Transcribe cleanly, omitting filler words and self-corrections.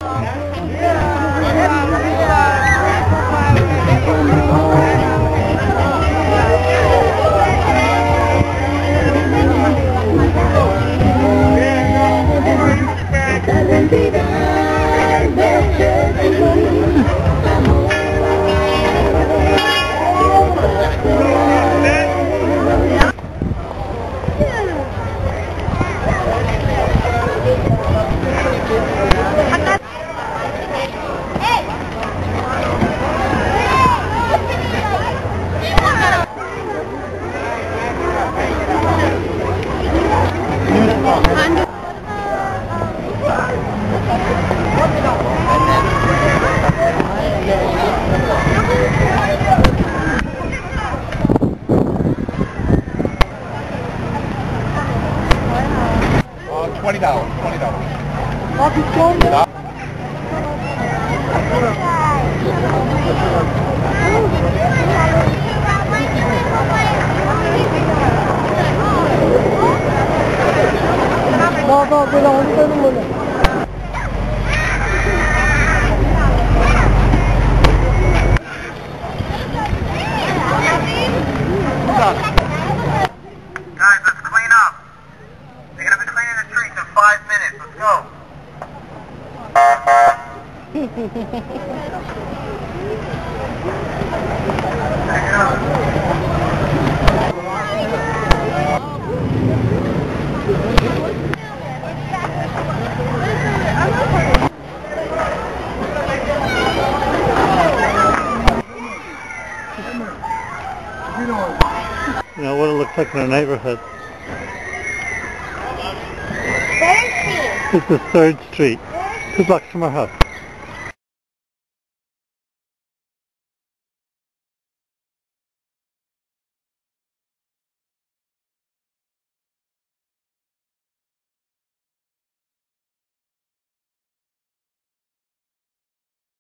$20. Guys, let's clean up. They're going to be cleaning the streets in 5 minutes. Let's go. You know what it looks like in our neighborhood. 3rd Street. It's the 3rd Street. 2 blocks from our house.